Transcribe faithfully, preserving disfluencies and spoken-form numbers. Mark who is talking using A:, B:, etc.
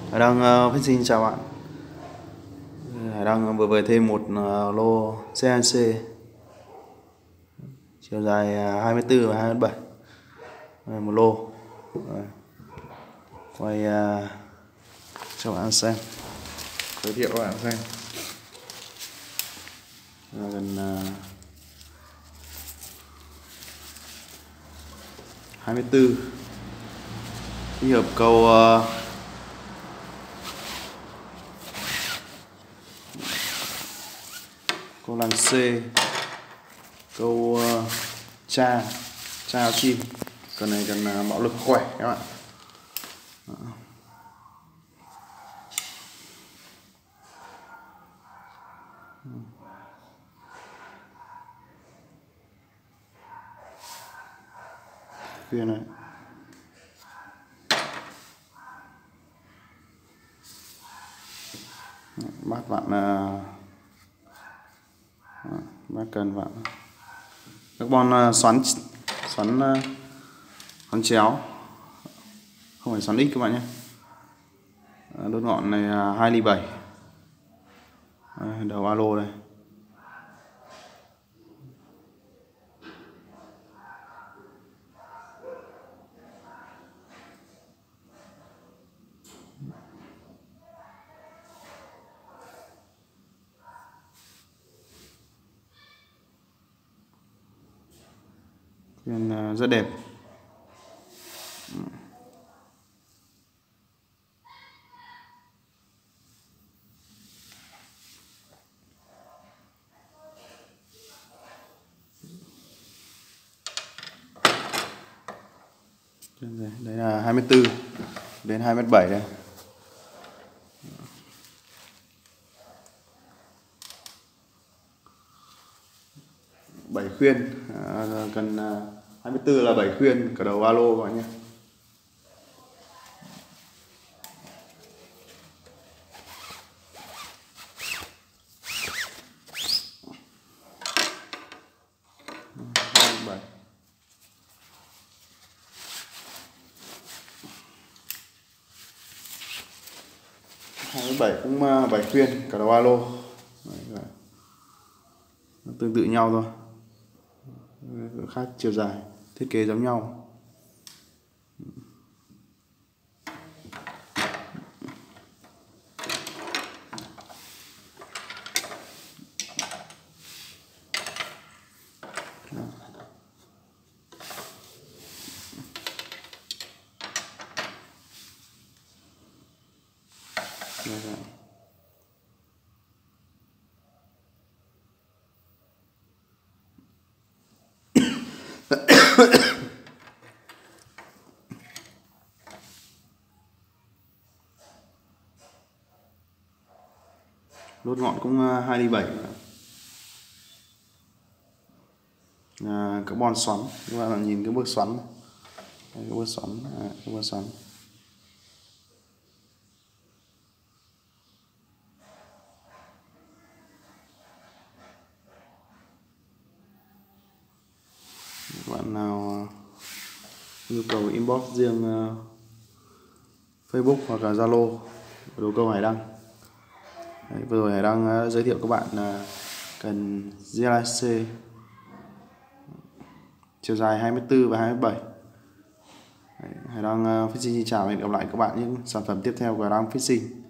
A: Hải Đăng uh, phát xin chào bạn. Hải Đăng vừa về thêm một uh, lô xê en xê chiều dài uh, hai mươi tư và hai mươi bảy, đây, một lô. Đây. Quay uh, cho bạn xem, giới thiệu các bạn xem. Đây, gần uh, hai mươi tư tích hợp câu uh, câu làng C, câu uh, cha cha chim. Cần này cần uh, bạo lực khỏe các bạn. Đó. Khuyên này. Bác bạn uh, bác cần bạn carbon uh, xoắn xoắn uh, xoắn chéo, không phải xoắn X các bạn nhé. Đốt ngọn này uh, hai ly bảy, đầu alo đây. Nên rất đẹp. Đây là hai mươi tư đến hai mét bảy đây. bảy khuyên, à, cần à, hai mươi tư là bảy khuyên cả đầu alo các bạn nhé. hai mươi bảy cũng bảy khuyên cả đầu alo. Đấy, nó tương tự nhau thôi, khác chiều dài, thiết kế giống nhau. Đốt ngọn cũng hai ly bảy, à, carbon xoắn. Các bạn nhìn cái bước xoắn, cái bước xoắn, à, cái bước xoắn. Các bạn nào nhu cầu inbox riêng uh, Facebook hoặc là Zalo đồ câu Hải Đăng. Đấy, vừa rồi Hải Đăng uh, giới thiệu các bạn là uh, cần giê lờ xê chiều dài hai mươi tư và hai mươi bảy. Đấy, Hải Đăng uh, Fishing xin chào và hẹn gặp lại các bạn những sản phẩm tiếp theo của Hải Đăng Fishing.